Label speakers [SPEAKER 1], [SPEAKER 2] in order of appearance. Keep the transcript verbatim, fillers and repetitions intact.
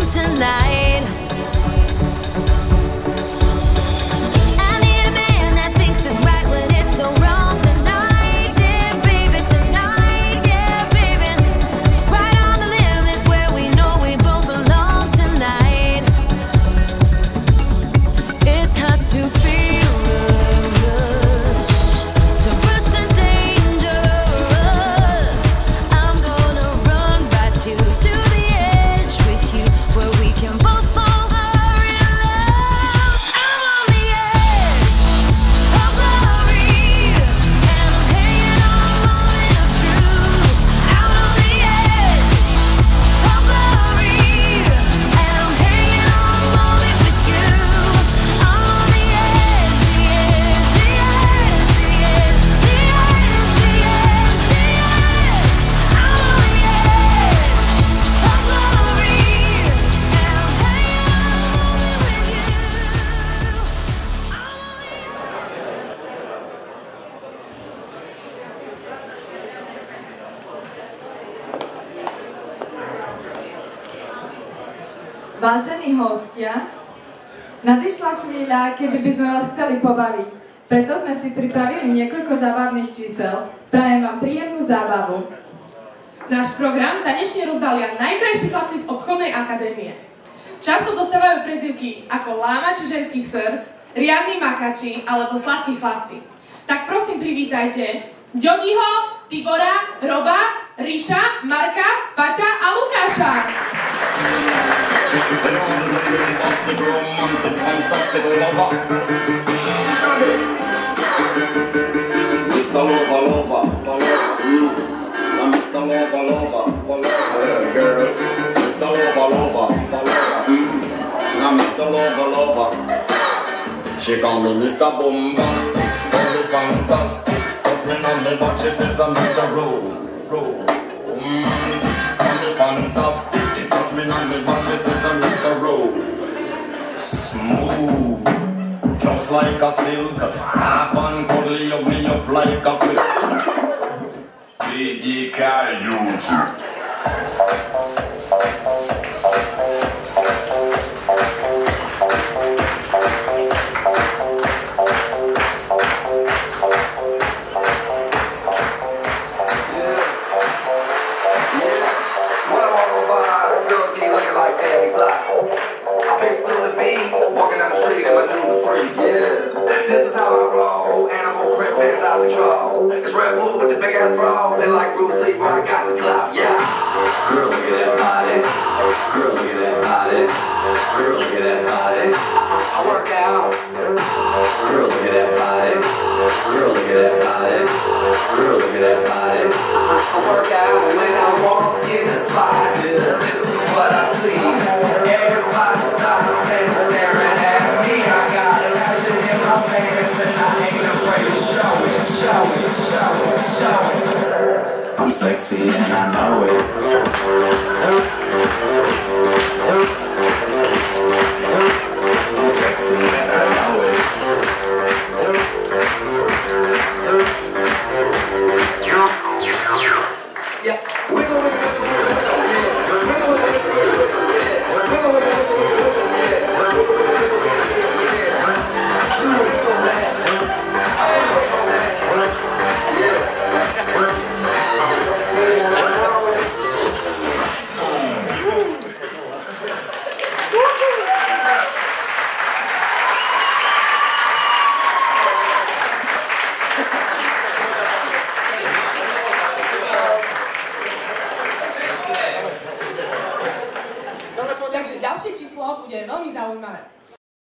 [SPEAKER 1] alone tonight.
[SPEAKER 2] Vážení hostia, nadišla chvíľa, kedy by sme vás chceli pobaviť. Preto sme si pripravili niekoľko zábavných čísel. Prajem vám príjemnú zábavu.
[SPEAKER 3] Náš program tanečne rozbalia najkrajší chlapci z obchodnej akadémie. Často dostávajú prezývky ako lámači ženských srdc, riadni makači alebo sladkí chlapci. Tak prosím privítajte Ďodiho, Tibora, Roba, Ríša, Marka, Paťa a Lukáša.
[SPEAKER 4] Fantastic, romantic, fantastic lover. Mister Lover, lover, lover. Mm. Now Mister Lover, lover, lover. Yeah, girl. Mister Lover, lover, lover. Mm. Now Mister Lover, lover. She call me Mister Bombastic, very fantastic. Touch me on the back, she says I'm Mister Roll, roll. Mm. Call me fantastic. Touch me on the back, she says I'm Mister Roll. Smooth, just like a silk. Soft and cuddly, hug me up like a quilt. Biggie Coyote.
[SPEAKER 5] Walking down the street in my new free, yeah. This is how I roll, animal print pants I patrol. It's Red Bull with the big ass bra, and like Bruce Lee, I got the clout, yeah. Girl, look at that body. Girl, look at that body. Girl, look at that body. I work out. Girl, look at that body. Girl, look at that body. Girl, look at that body. I work out when I walk in the spot. This is what I see. Everybody stops and staring at me. I got a passion in my pants and I ain't afraid to show it, show it, show it, show it. I'm sexy and I know it. I'm sexy and I know it. Yeah, wiggle, wiggle, wiggle, wiggle, wiggle, wiggle, wiggle,
[SPEAKER 3] Takže ďalšie číslo bude veľmi zaujímavé.